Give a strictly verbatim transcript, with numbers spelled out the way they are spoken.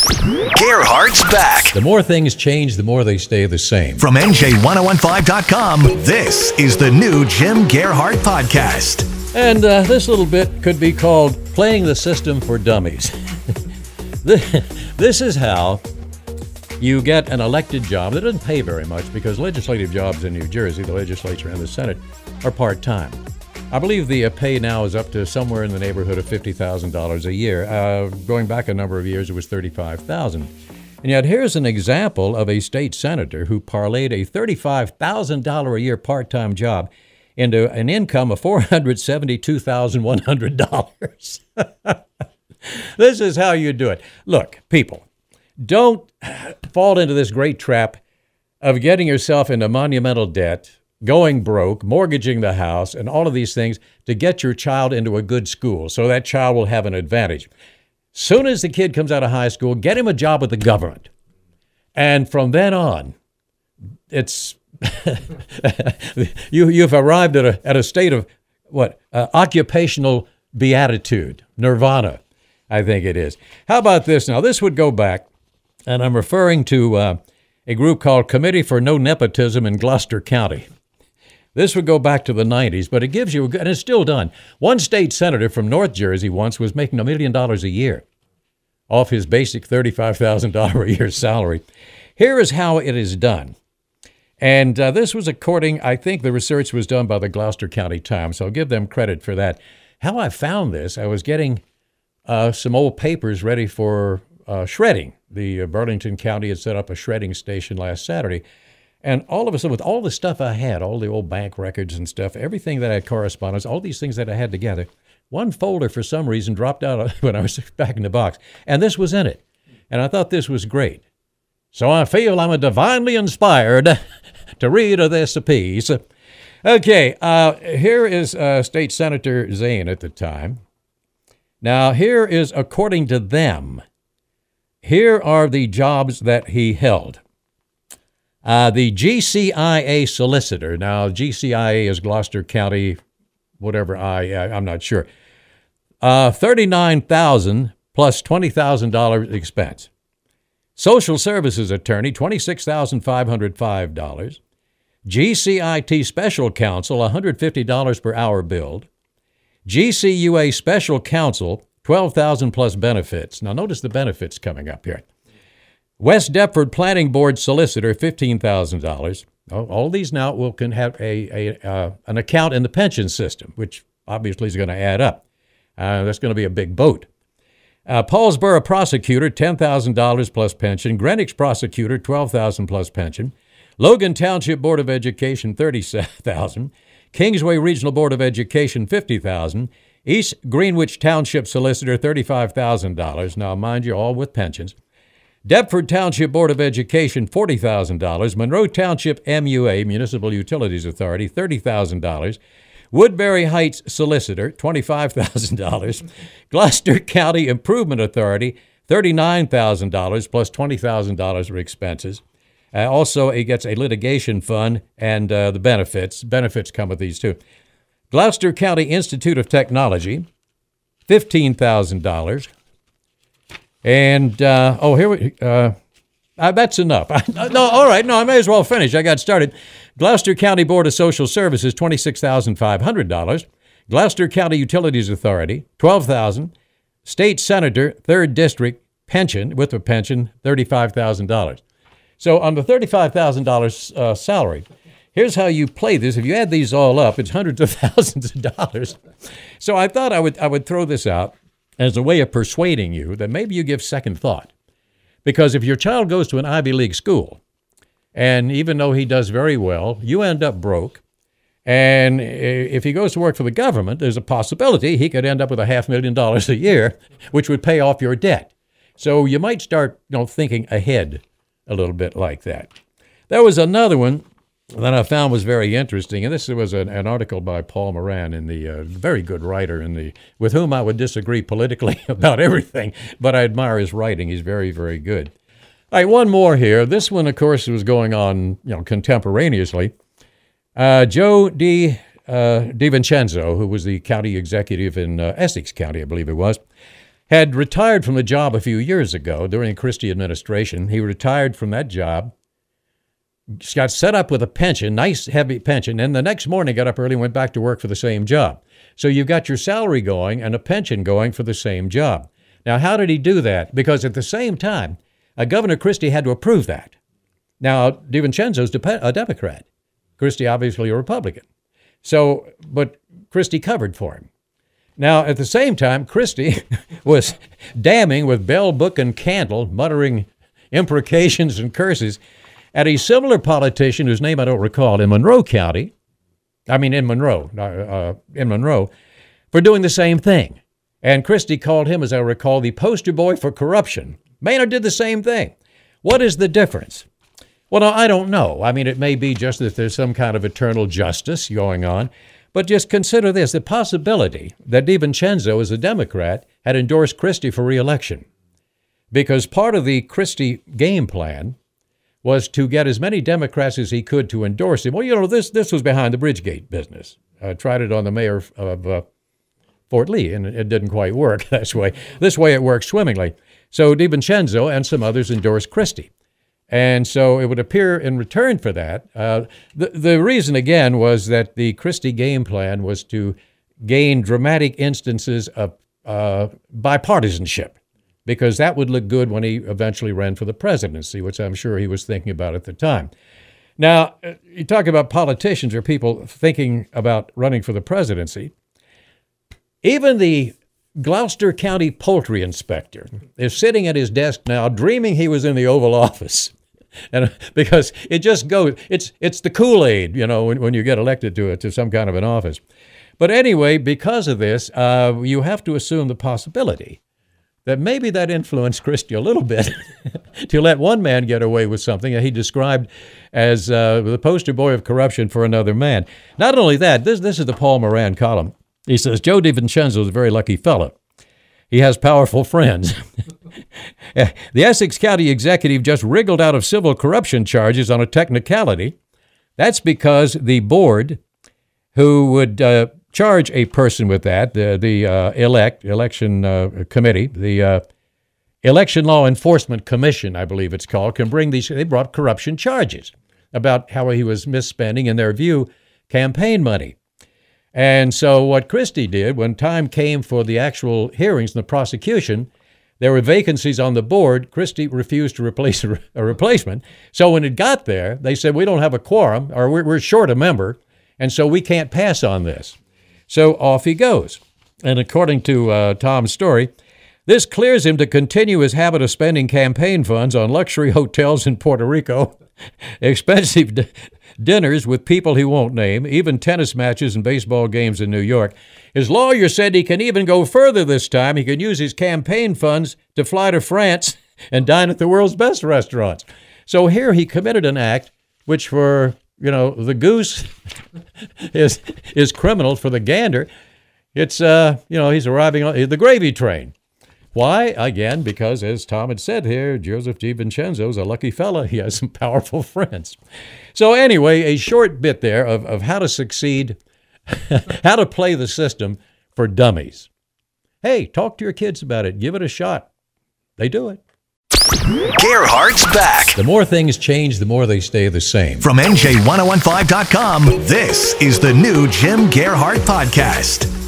Gearhart's back. The more things change, the more they stay the same. From N J ten fifteen dot com, this is the new Jim Gearhart Podcast. And uh, this little bit could be called Playing the System for Dummies. This is how you get an elected job that doesn't pay very much, because legislative jobs in New Jersey, the legislature and the Senate, are part-time. I believe the uh, pay now is up to somewhere in the neighborhood of fifty thousand dollars a year. Uh, going back a number of years, it was thirty-five thousand dollars. And yet here's an example of a state senator who parlayed a thirty-five thousand dollars a year part-time job into an income of four hundred seventy-two thousand one hundred dollars. This is how you do it. Look, people, don't fall into this great trap of getting yourself into monumental debt, going broke, mortgaging the house, and all of these things to get your child into a good school so that child will have an advantage. Soon as the kid comes out of high school, get him a job with the government. And from then on, it's you, you've arrived at a, at a state of, what, uh, occupational beatitude, nirvana, I think it is. How about this now? This would go back, and I'm referring to uh, a group called Committee for No Nepotism in Gloucester County. This would go back to the nineties, but it gives you, a good, and it's still done. One state senator from North Jersey once was making a million dollars a year off his basic thirty-five thousand dollars a year salary. Here is how it is done. And uh, this was according, I think the research was done by the Gloucester County Times, so I'll give them credit for that. How I found this, I was getting uh, some old papers ready for uh, shredding. The uh, Burlington County had set up a shredding station last Saturday. And all of a sudden, with all the stuff I had, all the old bank records and stuff, everything that I had correspondence, all these things that I had together, one folder for some reason dropped out when I was back in the box. And this was in it. And I thought this was great. So I feel I'm divinely inspired to read this piece. Okay, uh, here is uh, State Senator Zane at the time. Now, here is, according to them, here are the jobs that he held. Uh, the G C I A solicitor. Now, G C I A is Gloucester County, whatever I, I I'm not sure. Uh, thirty-nine thousand dollars plus twenty thousand dollars expense. Social services attorney, twenty-six thousand five hundred five dollars. G C I T special counsel, one hundred fifty dollars per hour billed. G C U A special counsel, twelve thousand dollars plus benefits. Now, notice the benefits coming up here. West Deptford Planning Board solicitor, fifteen thousand dollars. Oh, all these now will can have a, a uh, an account in the pension system, which obviously is going to add up. Uh, that's going to be a big boat. Uh, Paulsboro prosecutor, ten thousand dollars plus pension. Greenwich prosecutor, twelve thousand dollars plus pension. Logan Township Board of Education, thirty-seven thousand dollars. Kingsway Regional Board of Education, fifty thousand dollars. East Greenwich Township solicitor, thirty-five thousand dollars. Now, mind you, all with pensions. Deptford Township Board of Education, forty thousand dollars. Monroe Township M U A, Municipal Utilities Authority, thirty thousand dollars. Woodbury Heights Solicitor, twenty-five thousand dollars. Gloucester County Improvement Authority, thirty-nine thousand dollars plus twenty thousand dollars for expenses. Uh, also, he gets a litigation fund and uh, the benefits. Benefits come with these, too. Gloucester County Institute of Technology, fifteen thousand dollars. And, uh, oh, here we, uh, uh, that's enough. No, all right, no, I may as well finish. I got started. Gloucester County Board of Social Services, twenty-six thousand five hundred dollars. Gloucester County Utilities Authority, twelve thousand dollars. State Senator, third District, pension, with a pension, thirty-five thousand dollars. So on the thirty-five thousand dollars uh, salary, here's how you play this. If you add these all up, it's hundreds of thousands of dollars. So I thought I would I would throw this out as a way of persuading you that maybe you give second thought. Because if your child goes to an Ivy League school, and even though he does very well, you end up broke, and if he goes to work for the government, there's a possibility he could end up with a half million dollars a year, which would pay off your debt. So you might start, you know, thinking ahead a little bit like that. There was another one that I found was very interesting, and this was an, an article by Paul Moran, in the uh, very good writer, in the with whom I would disagree politically about everything, but I admire his writing. He's very, very good. All right, one more here. This one, of course, was going on, you know, contemporaneously. Uh, Joe Di uh, DiVincenzo, who was the county executive in uh, Essex County, I believe it was, had retired from a job a few years ago during the Christie administration. He retired from that job, got set up with a pension, nice heavy pension, and the next morning got up early and went back to work for the same job. So you've got your salary going and a pension going for the same job. Now, how did he do that? Because at the same time, uh, Governor Christie had to approve that. Now, DiVincenzo's a Democrat. Christie, obviously, a Republican. So, but Christie covered for him. Now, at the same time, Christie was damning with bell, book, and candle, muttering imprecations and curses at a similar politician whose name I don't recall in Monroe County. I mean, in Monroe, uh, in Monroe, for doing the same thing. And Christie called him, as I recall, the poster boy for corruption. Maynard did the same thing. What is the difference? Well, no, I don't know. I mean, it may be just that there's some kind of eternal justice going on. But just consider this, the possibility that DiVincenzo, as a Democrat, had endorsed Christie for re-election. Because part of the Christie game plan was to get as many Democrats as he could to endorse him. Well, you know, this this was behind the Bridgegate business. I tried it on the mayor of uh, Fort Lee, and it didn't quite work this way. This way it worked swimmingly. So DiVincenzo and some others endorsed Christie. And so it would appear in return for that, uh, the, the reason, again, was that the Christie game plan was to gain dramatic instances of uh, bipartisanship, because that would look good when he eventually ran for the presidency, which I'm sure he was thinking about at the time. Now, you talk about politicians or people thinking about running for the presidency. Even the Gloucester County poultry inspector is sitting at his desk now dreaming he was in the Oval Office. And because it just goes, it's it's the Kool-Aid, you know, when, when you get elected to it, to some kind of an office. But anyway, because of this, uh, you have to assume the possibility that maybe that influenced Christie a little bit to let one man get away with something that he described as uh, the poster boy of corruption for another man. Not only that, this this is the Paul Moran column. He says, Joe DiVincenzo is a very lucky fellow. He has powerful friends. The Essex County executive just wriggled out of civil corruption charges on a technicality. That's because the board who would uh, charge a person with that, the, the uh, elect election uh, committee, the uh, Election Law Enforcement Commission, I believe it's called, can bring these, they brought corruption charges about how he was misspending, in their view, campaign money. And so what Christie did, when time came for the actual hearings and the prosecution, there were vacancies on the board. Christie refused to replace a, a replacement. So when it got there, they said, we don't have a quorum, or we're, we're short a member, and so we can't pass on this. So off he goes. And according to uh, Tom's story, this clears him to continue his habit of spending campaign funds on luxury hotels in Puerto Rico, expensive d- dinners with people he won't name, even tennis matches and baseball games in New York. His lawyer said he can even go further this time. He can use his campaign funds to fly to France and dine at the world's best restaurants. So here he committed an act which, for, you know, the goose is is criminal. For the gander, it's, uh, you know, he's arriving on the gravy train. Why? Again, because, as Tom had said here, Joseph DiVincenzo's a lucky fella. He has some powerful friends. So anyway, a short bit there of, of how to succeed, how to play the system for dummies. Hey, talk to your kids about it. Give it a shot. They do it. Gearhart's back. The more things change, the more they stay the same. From N J ten fifteen dot com, this is the new Jim Gearhart Podcast.